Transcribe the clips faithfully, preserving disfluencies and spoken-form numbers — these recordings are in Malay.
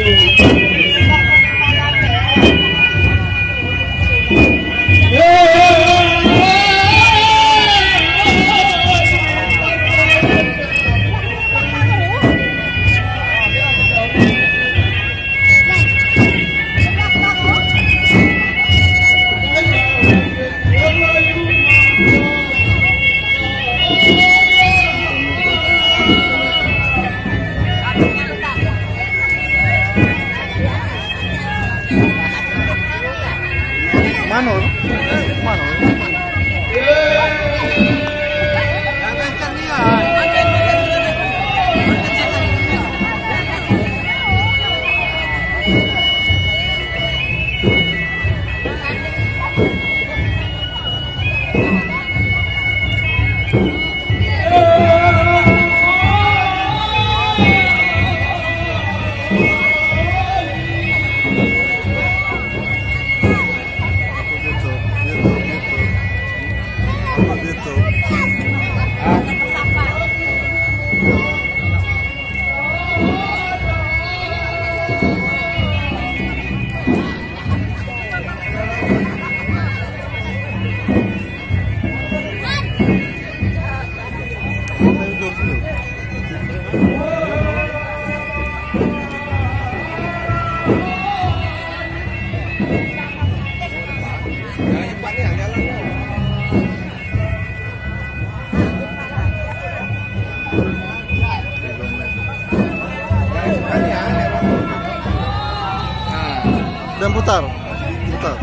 Manor, Manor. Dan putar, putar.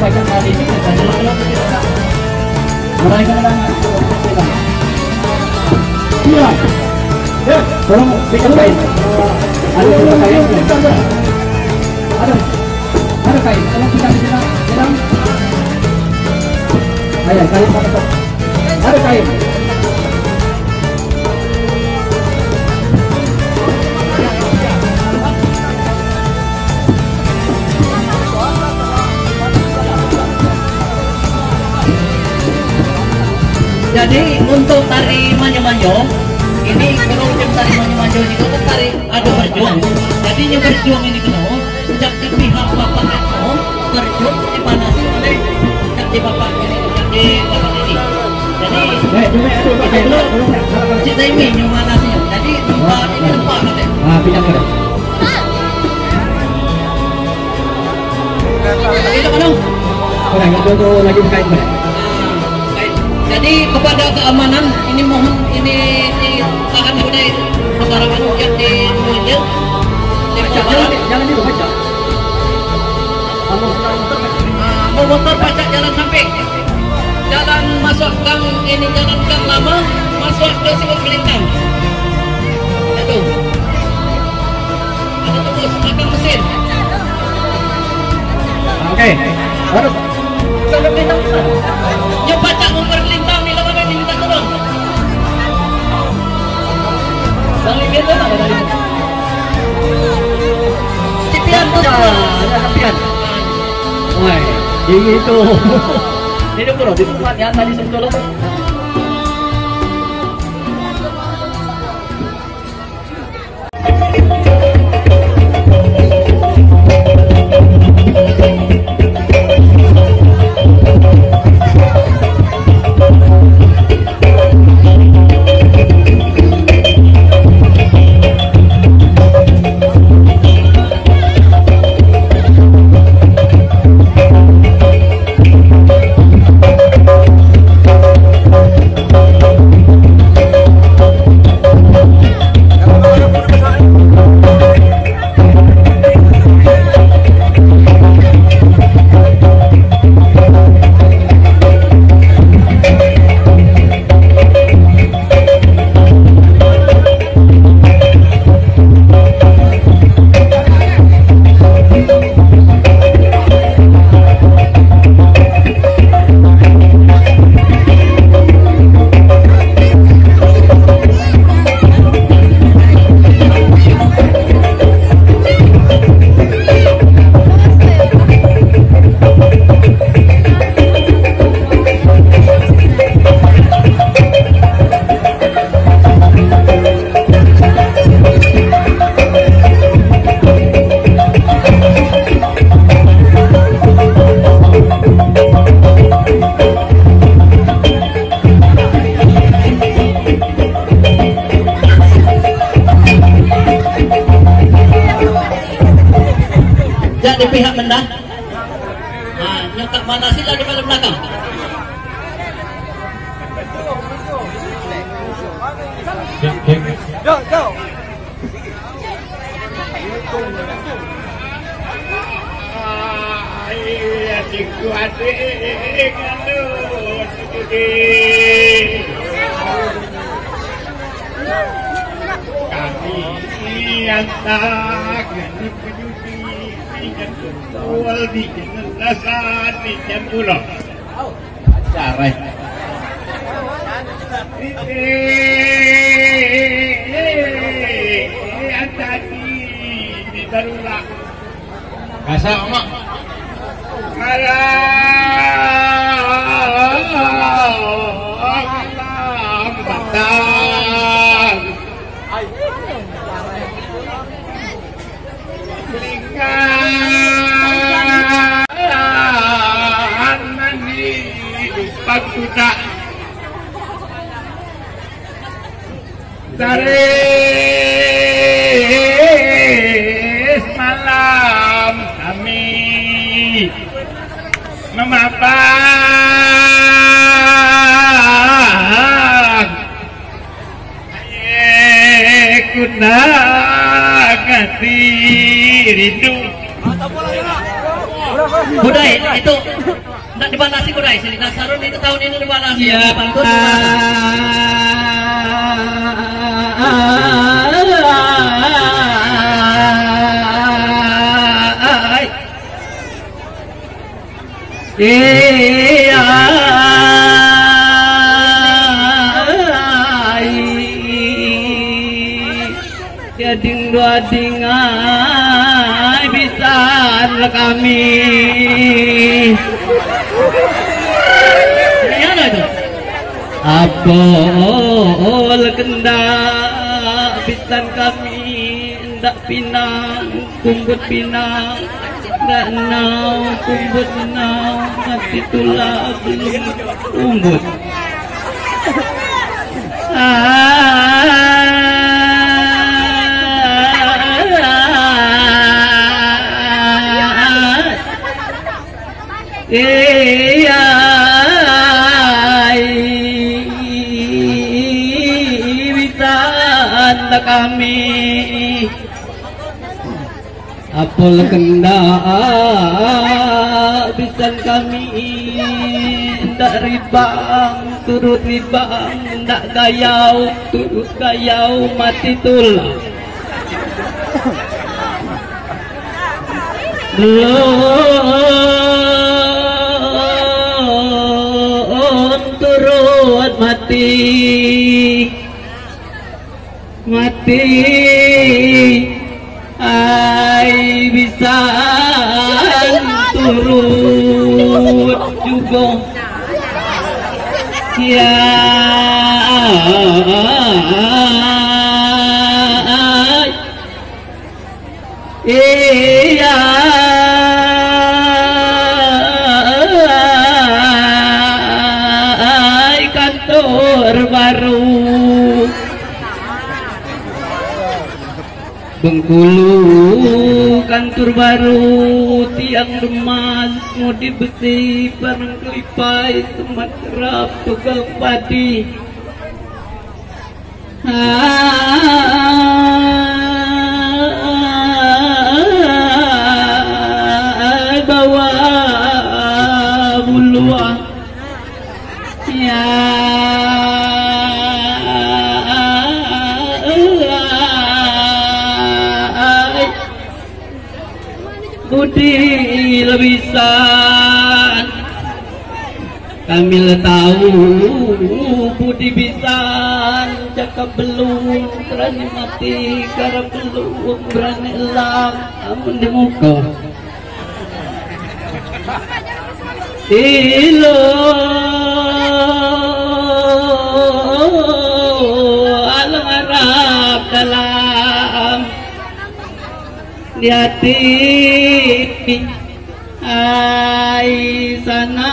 banyak kali ini dan kalau tidak mereka kadang iya ya tolong berikan kain ada berapa kain ada ada kain tolong berikan di sana sedang ayo kain ada kain jadi untuk tari manyo-manyo ini kalau untuk tari manyo-manyo ini untuk tari ada berjuang jadi yang berjuang ini kena sejak di pihak bapak itu berjuang dipanasi oleh sejak di bapak ini sejak di bapak ini jadi kita ini yang manasinya jadi tempat ini tempat nanti ah pindah ke itu kan orang itu lagi berkait mana. Jadi kepada keamanan ini mohon ini di akan sudah masyarakat hujan di Indonesia Jangan jangan di baca. Mau motor pacak jalan samping, jalan masuk gang ini jalan gang lama masuk ke Siwak Melintang. Itu ada tembus belakang mesin. Oke, harus. Belakang melintang besar. Yo pacak umur melintang ni lawan ini minta tolong. Dari kita ada dari. Cipian tu dah, ada cipian. Woi, ini itu. Ini bro, di tempat yang tadi sebelum tu. Di pihak menang, nah, yang tak mana sih di pada belakang. Go, go. Kami yang tak awal di jenazah di jam pulau. Cara. Eh, tadi di darulah. Kasar mak. Malam batang. Sudah dari semalam kami memapak kuna ngati rindu Budai itu tidak dibalasi budai. Selina Sarun itu tahun ini dibalasi. Ya, Pantun Iya, ya ding dua dingai bisa kami. Mana itu? Apol kendak bisan kami ndak pinang kumbut pinang ndak nau kumbut nau mati tulah belum kumbut. Iya, bisa anda kami apol kendak bisa kami ndak ribang turut ribang ndak gayau turut gayau mati tulah belum turut mati mati ai bisa turut juga ya iya kantor baru Bengkulu kantor baru tiang remas mudi besi barang kelipai semat kerap tugal padi bawa buluang ya budi lebisan kami tahu budi bisan cakap belum berani mati karena belum berani elang amun di muka ilo alang Arab dalam di hati ai sana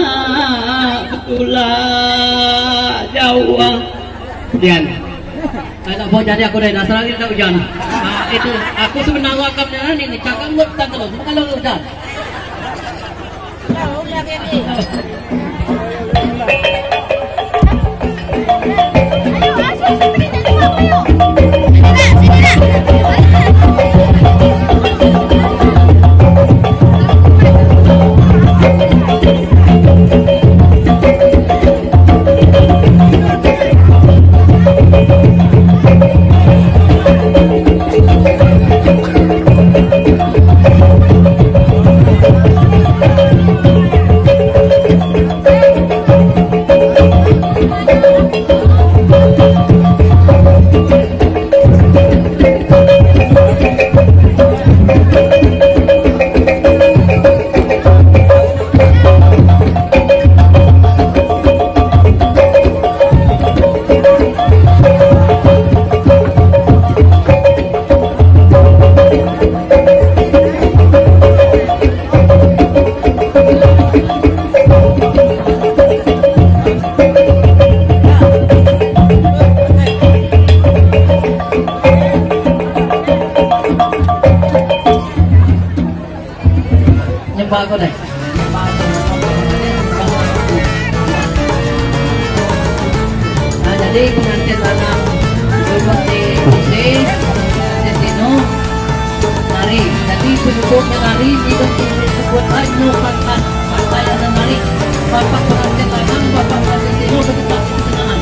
betulah Jawa Dian. Ada mau jadi aku dari Nasrani tak hujan. Nah, itu aku sebenarnya wakamnya ini cakap buat tak terus kalau hujan. Aku deh. Nah, jadi pengantin lanang seperti Jose, Sentino, nari. Jadi penduduknya nari di buat ayo makan saya dan mari bapak pengantin lanang bapak pengantin tino berdekat di tengah.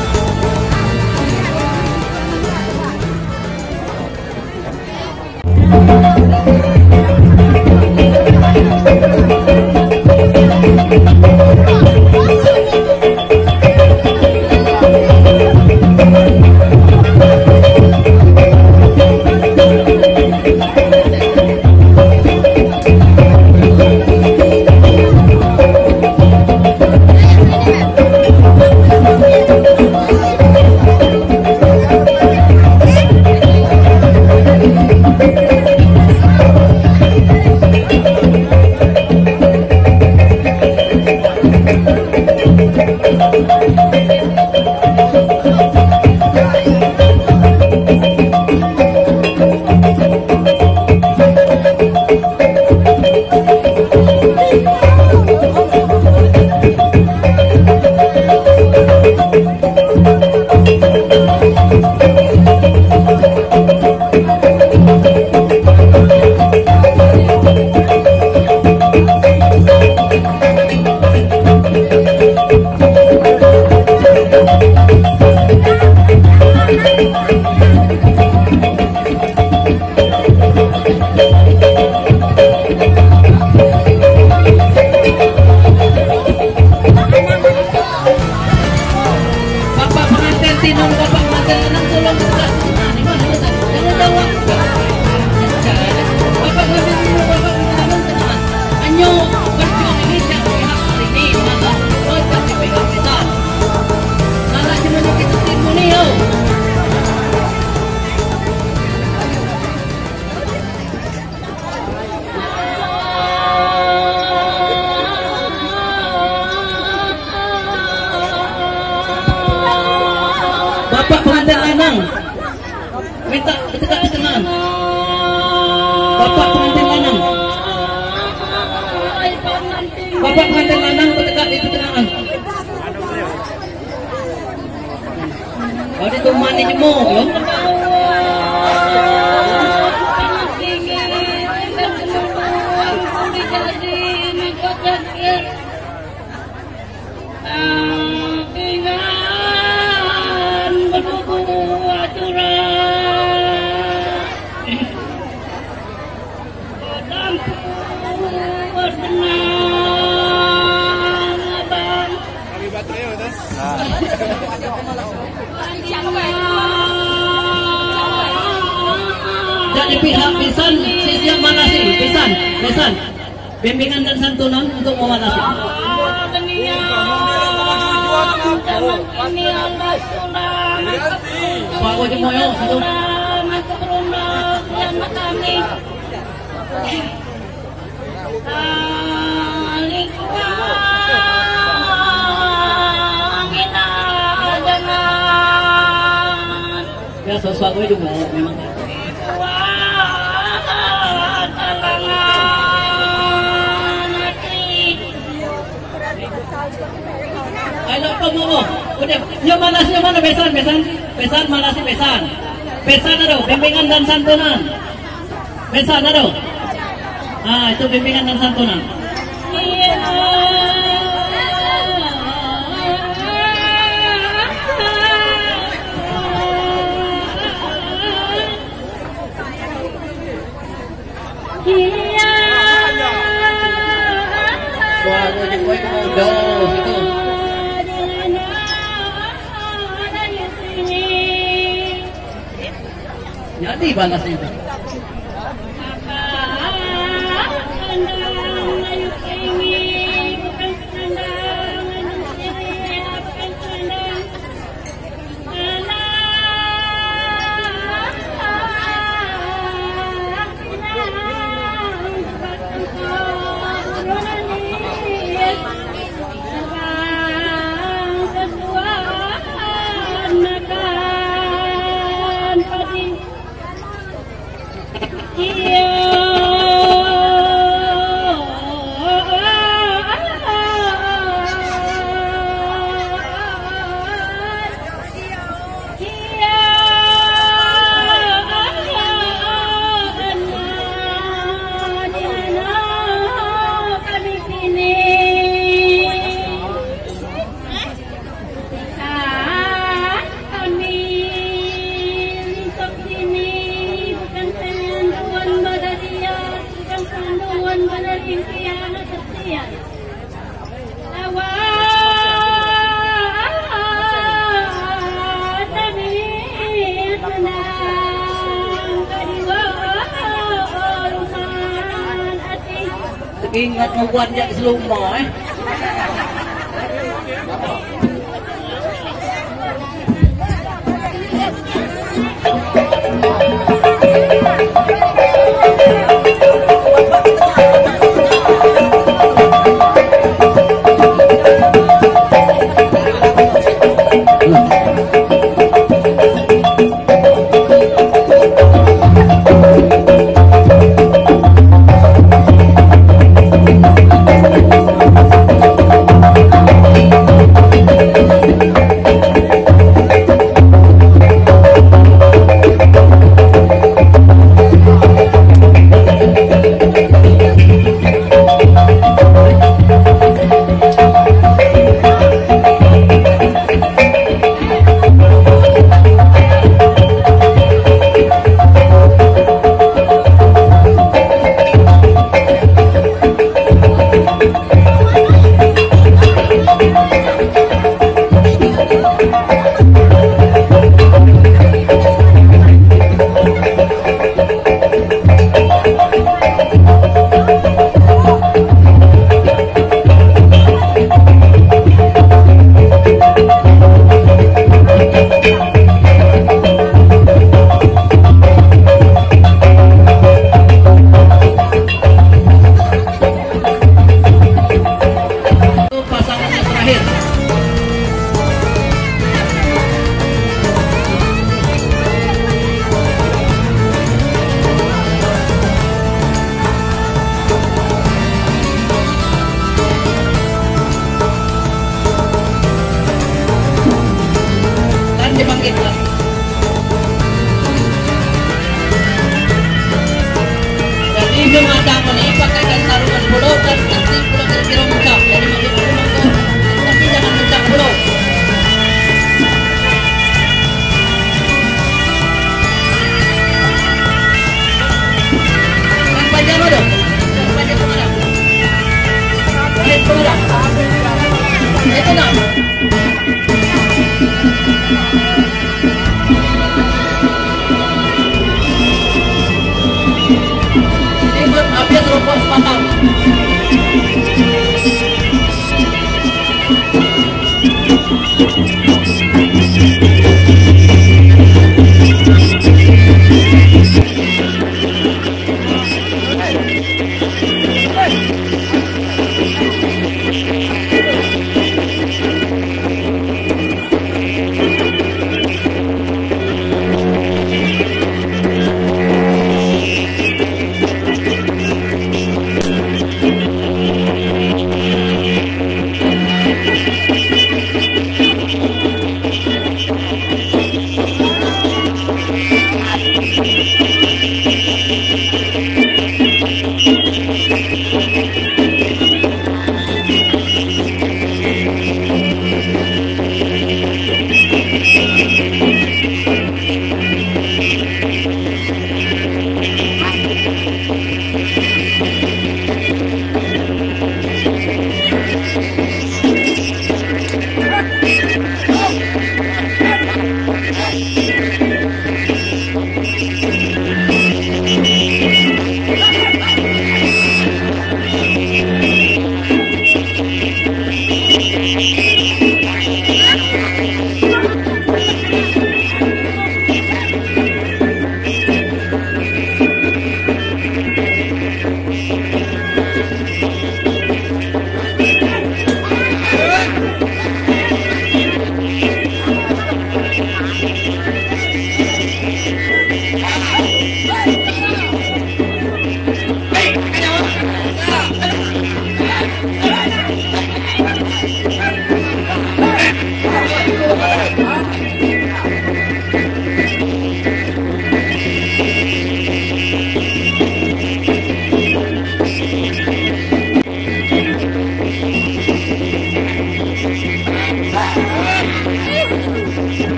Bapak pengantin lanang minta dekat di tengah. Bapak pengantin lanang Bapak pengantin lanang dekat di tengah. Oh, itu mani jemuk loh. Dari pihak Besan, siap mana sih? Besan, Besan, bimbingan dan santunan untuk memanasi. Pak Wajib Moyo, satu. Ya sesuatu juga memang. Ayo kamu, udah, yang mana sih yang mana besan besan besan mana sih besan besan ada bimbingan dan santunan besan ada, ah itu bimbingan dan santunan. Wah, gue gue jauh itu. Jadi balasnya itu. ingat membuat jak selumah eh. Jadi Jumatan ini pakai dan tarungan pulau dan nanti pulau kira-kira mencap. Jadi masuk pulau masuk, tapi jangan mencap pulau. Kan panjang ada? Kan panjang kemana? Head kemana? Itu nak? Biasa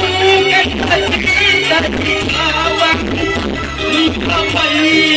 bukan sekedar awak kembali.